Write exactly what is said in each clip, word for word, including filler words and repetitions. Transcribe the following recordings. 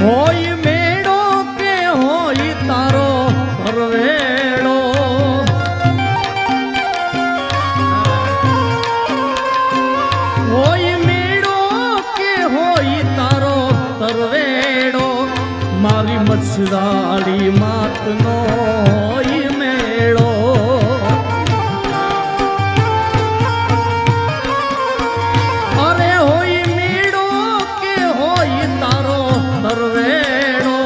होई मेड़ो के होई तारो तरवेड़ो होई मेड़ो के होई तारो तरवेड़ो मारी मछराड़ी मात नो होई मेड़ो अरे होई मेड़ो के होई तारो तरवेड़ो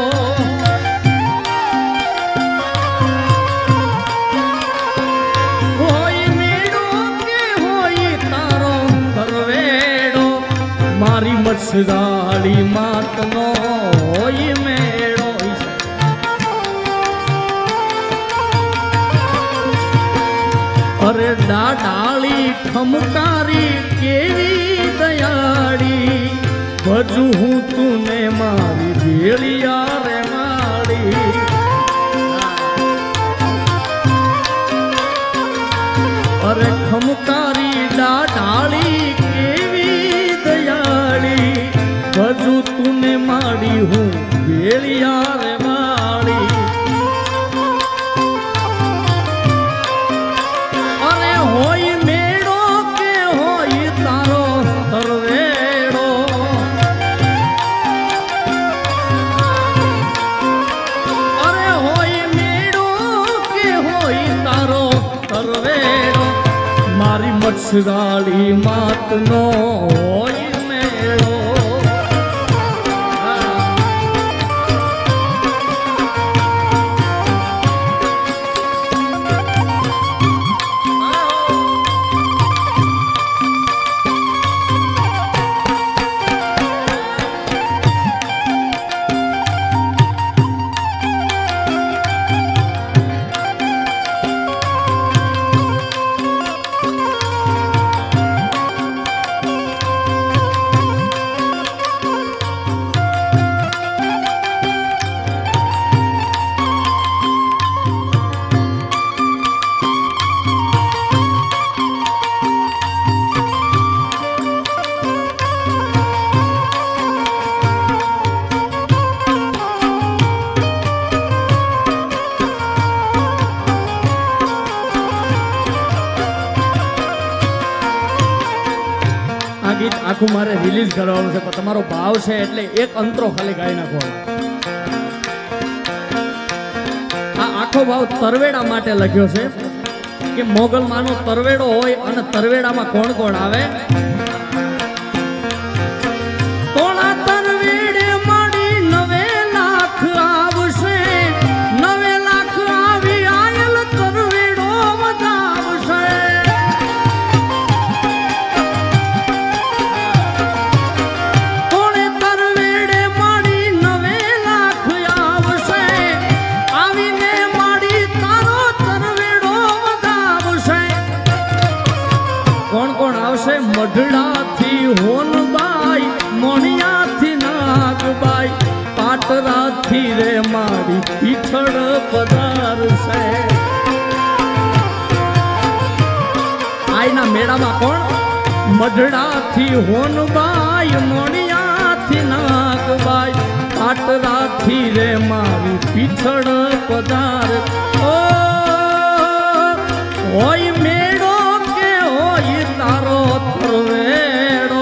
होई मेड़ो के होई तारो तरवेड़ो मारी मछराड़ी मात नो होई मेड़ो अरे डाडाली ठमकारी केवी दयाड़ी भजू हूँ तूने मारी भेड़िया रे माड़ी अरे खमकारी डाडाली केवी दयाड़ी भजू तूने माड़ी हूँ भेड़िया रे माड़ी अरे होई मेड़ो के होई तारो तरवेड़ो अरे होई मेड़ो के होई तारो तरवेड़ो मारी मछराड़ी मात नो होई मेड़ो गीत आखू मारे रिलीज करवानुं छे पण तमारो भाव छे એટલે એક અંતરો ખાલી ગાઈ નાખો આ આખો ભાવ તરવેડા માટે લખ્યો છે કે મોગલમાંનો તરવેડો હોય અને તરવેડામાં કોણ કોણ આવે કોણા તરવેડે માડી નવે લાખ આવશે નવે લાખ આવી આયલ તરવેડો વધાવશે मढड़ा थी होनबाई मोनिया थी नागबाई पाटरा थी रे मारी पीछड़ पदार से आईना मेड़ा में कौन मढड़ा थी होनबाई मोनिया थी नागबाई पाटरा थी रे मारी पीछड़ पदार ओ होई मेड़ो के होई तारो तरवेड़ो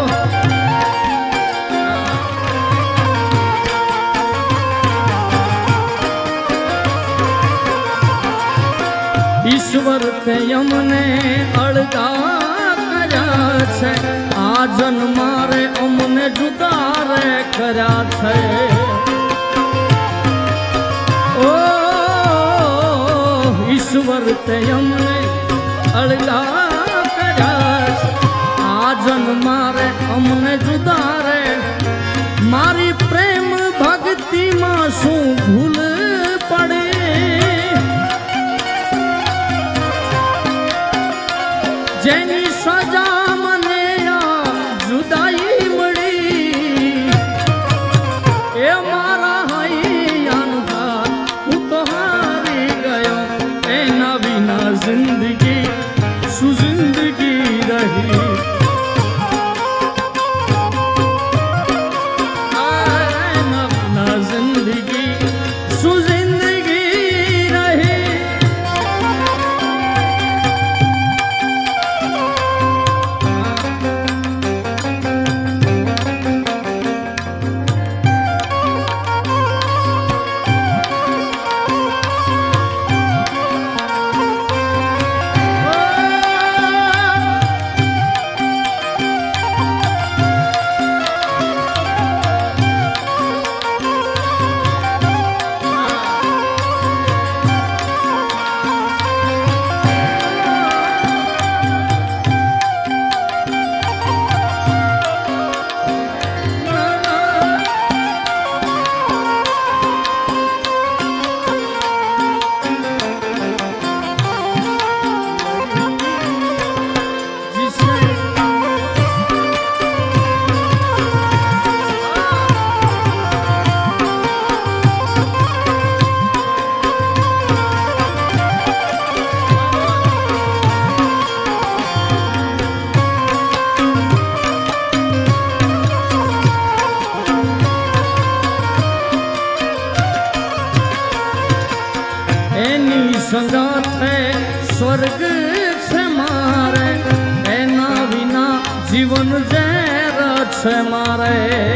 ईश्वर ते यमने अड़गा कर्या छे आ जन्मारे अमने जुदा रे कर्या छे ओ ईश्वर ते यमने अड़गा कर्या छे आ जन्मारे अमने जुदा रे मारी प्रेम भक्ति मां शू भूल पड़े जेनी सजा मने आ जुदाई मड़ी ए मारा हैयान घात हूँ तो हारी गयो एना बिना जिंदगी सु जिंदगी रही एना संगाथे स्वर्ग छे मारे एना विना जीवन ज़ेर छे मारे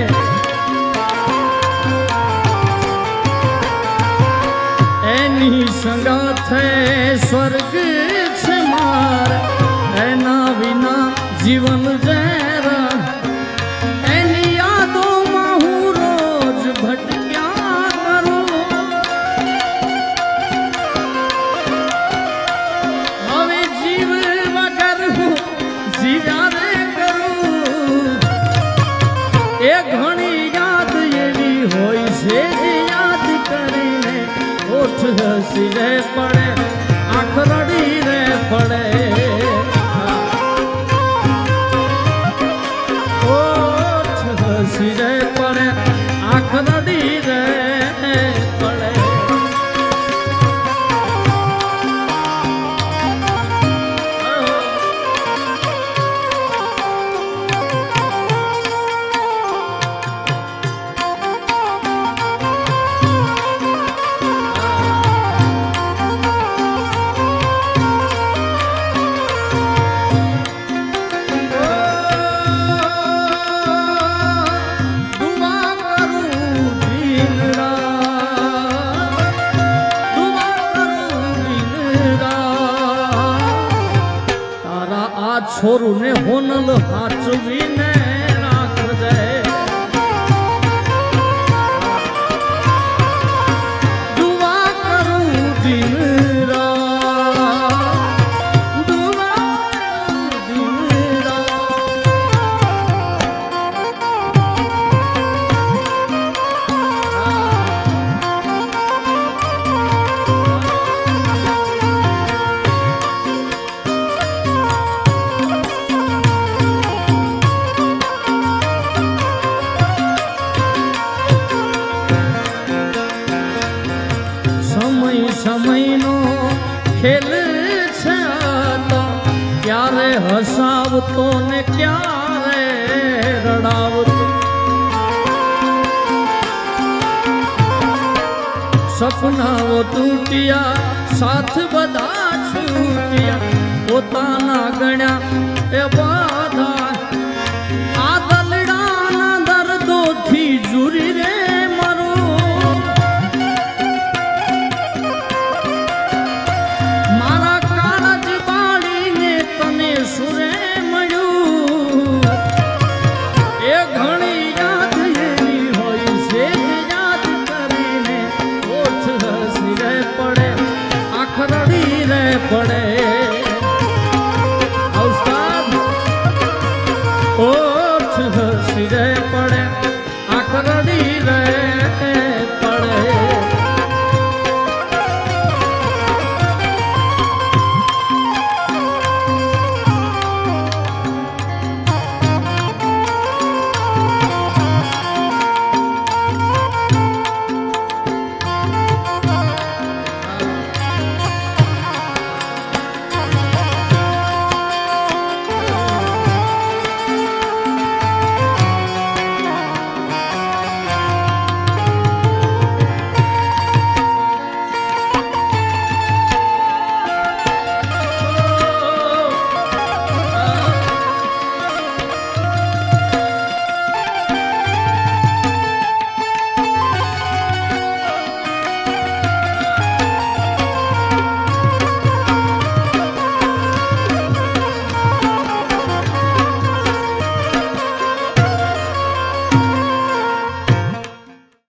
एनी संगाथे स्वर्ग छे मारे एना विना जीवन ज़ेर एनी यादों में हूँ रोज भटक्या करूं हवे जीव वगर हूँ जीव्या रे करूं ए घणी याद एवी होय छे जे याद करीने ओठ हसी रे पड़े आँख रड़ी रे पड़े सिरे पड़े आँख रड़ी रे पड़े छोरू ने होनल हाचवी ने राख दे दुआ करूं दिन रात दुआ दिन समय नो खेल छे तो क्यारे हसावतो ने क्यारे रड़ावतो सपना वो टूटिया साथ बधा छूटिया पोताना गण्या ए बा